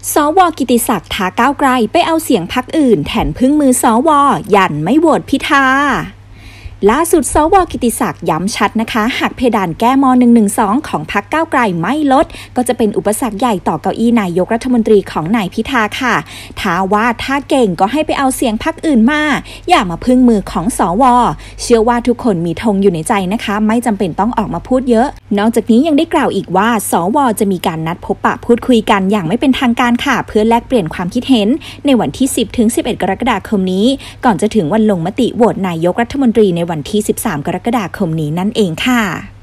สว.กิติศักดิ์ท้าก้าวไกลไปเอาเสียงพรรคอื่นแทนพึ่งมือสว.ยันไม่โหวตพิธาล่าสุดสว.กิติศักดิ์ย้ำชัดนะคะหากเพดานแก้ม.112 ของพรรคก้าวไกลไม่ลดก็จะเป็นอุปสรรคใหญ่ต่อเก้าอี้นายกรัฐมนตรีของนายพิธาค่ะท้าว่าถ้าเก่งก็ให้ไปเอาเสียงพรรคอื่นมาอย่ามาพึ่งมือของสว.เชื่อว่าทุกคนมีธงอยู่ในใจนะคะไม่จำเป็นต้องออกมาพูดเยอะนอกจากนี้ยังได้กล่าวอีกว่าสว.จะมีการนัดพบปะพูดคุยกันอย่างไม่เป็นทางการค่ะเพื่อแลกเปลี่ยนความคิดเห็นในวันที่ 10-11 กรกฎาคมนี้ก่อนจะถึงวันลงมติโหวตนายกรัฐมนตรีในวันที่ 13 กรกฎาคมนี้นั่นเองค่ะ